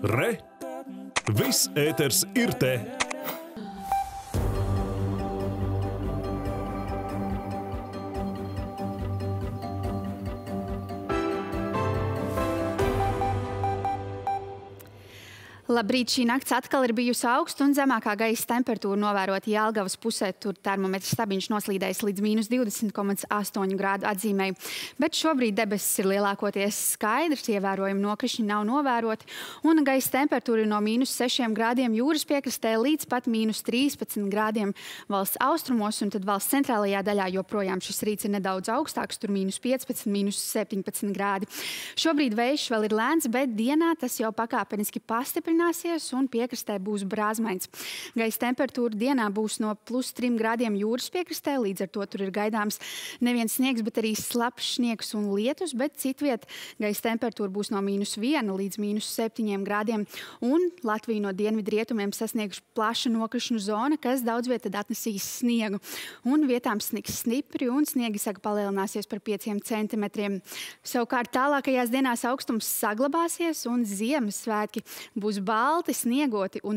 Re! Viss ēters ir te! Labrīt, šī nakts atkal ir bijusi augsta un zemākā gaisa temperatūra novērota Jelgavas pusē. Tur termometrs stabiņš noslīdējis līdz -20,8 grādu atzīmei. Bet šobrīd debesis ir lielākoties skaidrs, ievērojami nokrišņi nav novēroti. Un gaisa temperatūra ir no -6 grādiem jūras piekrastē līdz pat -13 grādiem valsts austrumos. Un tad valsts centrālajā daļā joprojām šis rīts ir nedaudz augstāks, tur -15, -17 grādi. Šobrīd vējš vēl ir lēns, bet dienā tas jau pakāpeniski pastiprinās un piekrastē būs brāzmains. Gaisa temperatūra dienā būs no +3 grādiem jūras piekrastē, līdz ar to tur ir gaidāms neviens sniegs, bet arī slapjš sniegs un lietus, bet citviet gaisa temperatūra būs no -1 līdz -7 grādiem. Un Latviju no dienvidrietumiem sasnieguši plaša nokrišņu zona, kas daudz viet tad atnesīs sniegu. Un vietām sniks stipri un sniegisega palielināsies par 5 centimetriem. Savukārt tālākajās dienās augstums saglabāsies un Ziemassvētki būs balti, sniegoti un